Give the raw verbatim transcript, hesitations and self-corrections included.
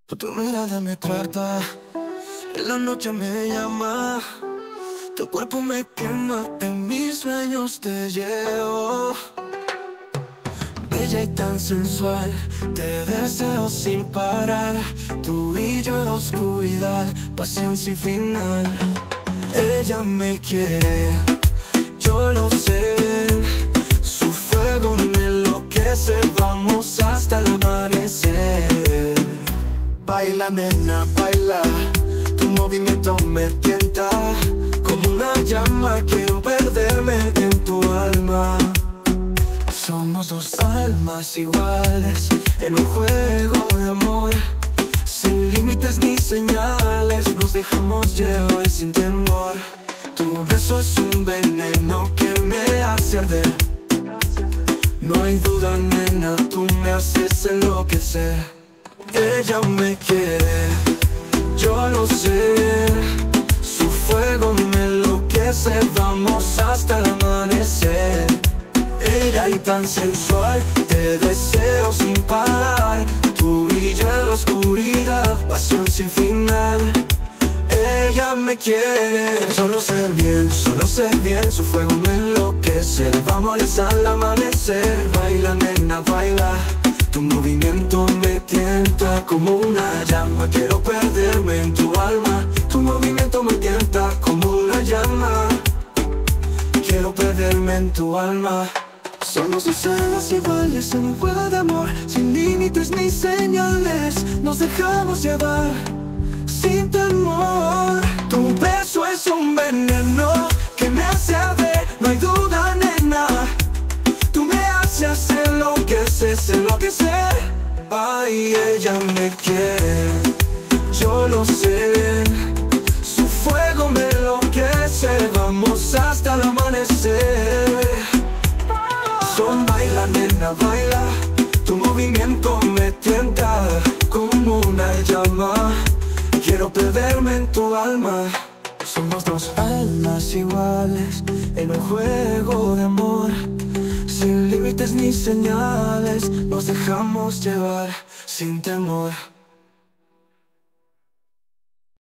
Tu mirada me trata, en la noche me llama. Tu cuerpo me quema, en mis sueños te llevo. Bella y tan sensual, te deseo sin parar. Tú y yo en la oscuridad, pasión sin final. Ella me quiere, yo lo sé. Su fuego me enloquece, vamos hasta el amanecer. Baila, nena, baila, tu movimiento me tienta. Como una llama quiero perderme en tu alma. Somos dos almas iguales en un juego de amor. Sin límites ni señales, nos dejamos llevar sin temor. Tu beso es un veneno que me hace arder. No hay duda, nena, tú me haces enloquecer. Ella me quiere, yo lo sé. Su fuego me enloquece, vamos hasta el amanecer. Ella y tan sensual, te deseo sin parar. Tú y yo en la oscuridad, pasión sin final. Ella me quiere, solo sé bien, solo sé bien. Su fuego me enloquece, vamos hasta el amanecer. Baila, nena, baila, tu movimiento me tienta. Como una llama, quiero perderme en tu alma. Tu movimiento me tienta como una llama. Quiero perderme en tu alma. Somos dos almas iguales en un juego de amor. Sin límites ni señales, nos dejamos llevar sin temor. Tu beso es un veneno que me hace arder. No hay duda, nena, tú me haces enloquecer, enloquecer. Ay, ella me quiere, yo lo sé. Su fuego me enloquece, vamos hasta el amanecer. Son baila, nena, baila, tu movimiento me tienta como una llama. Quiero perderme en tu alma. Somos dos almas iguales en un juego de amor. Sin límites ni señales, nos dejamos llevar sin temor.